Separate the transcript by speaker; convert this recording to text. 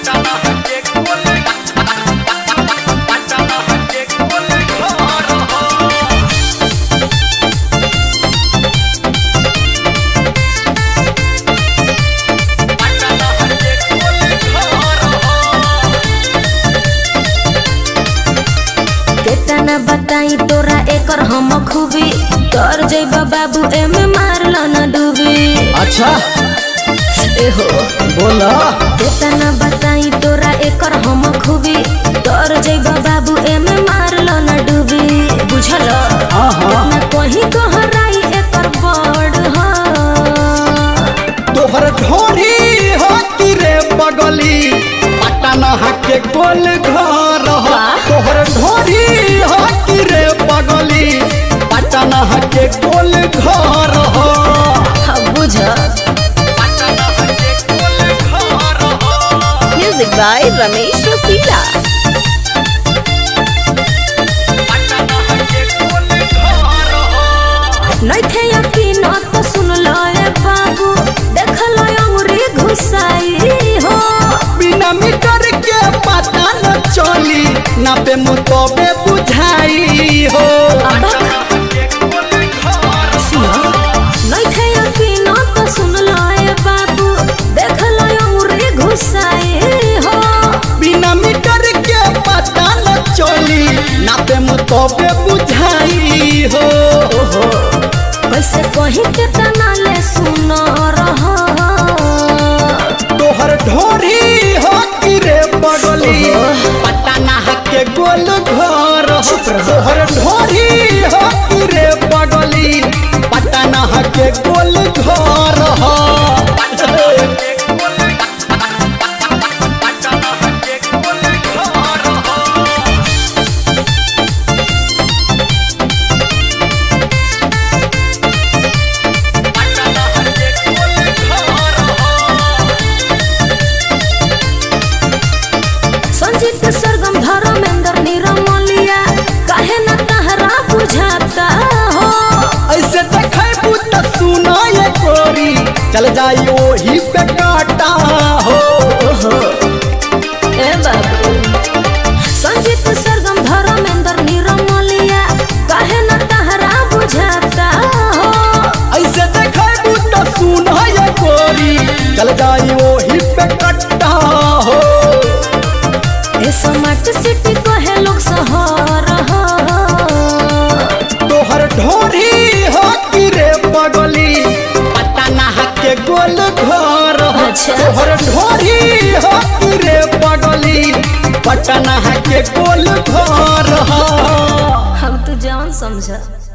Speaker 1: बताई तोरा एकर हम खूबी कर जइबा बाबू एमे मारला न डूबी।
Speaker 2: अच्छा
Speaker 1: एहो
Speaker 2: बोला
Speaker 1: केतना बताई तोरा एकर हम खूबी कर जइबा बाबू एमे मारला न डूबी बुझल। केतना कहीं कहराई एकर बड़ ह
Speaker 2: तोहर ढोरी हो कि रे बगली पटना के गोल घर हो। तोहर ढोरी हो कि रे बगली पटना के गोल घर हो।
Speaker 1: बुझ म्यूजिक बाय रमेश रसीला। नइखे यकीन तो सुन लो ए बाबू देख लो अंगुरी घुसाई हो।
Speaker 2: बिना मीटर के पता न चली ना पे मुतबे बुझाई हो।
Speaker 1: नइखे यकीन तो सुन लो ए बाबू देख लो अंगुरी घुसाई हो।
Speaker 2: बिना मीटर के पता न चली ना पे मुतबे बुझाई हो।
Speaker 1: कैसे कहीं के तना ले सुन रहा
Speaker 2: तोहर ढोरी हो कि रे बगली पटना के गोल घर हो। तोहर ढोरी हो कि रे बगली पटना के गोल घर हो।
Speaker 1: संजीत सरगम धर्मेंद्र निरमलिया काहे न तहरा बुझाता हो।
Speaker 2: ऐसे देखे पुत सुना ये कोरी चल जाई ओही पे काटा हो।
Speaker 1: ए बाबू संजीत सरगम धर्मेंद्र निरमलिया काहे न तहरा बुझाता हो।
Speaker 2: ऐसे देखे पुत सुना ये कोरी चल जाई ओही पे काटा हो।
Speaker 1: स्मार्ट सिटी कहे लोग शहर हो।
Speaker 2: तोहर ढोरी हो कि रे बगली पटना के गोल घर हो। तोहर ढोरी हो कि रे बगली पटना के गोल घर हो।
Speaker 1: हम तो जान समझ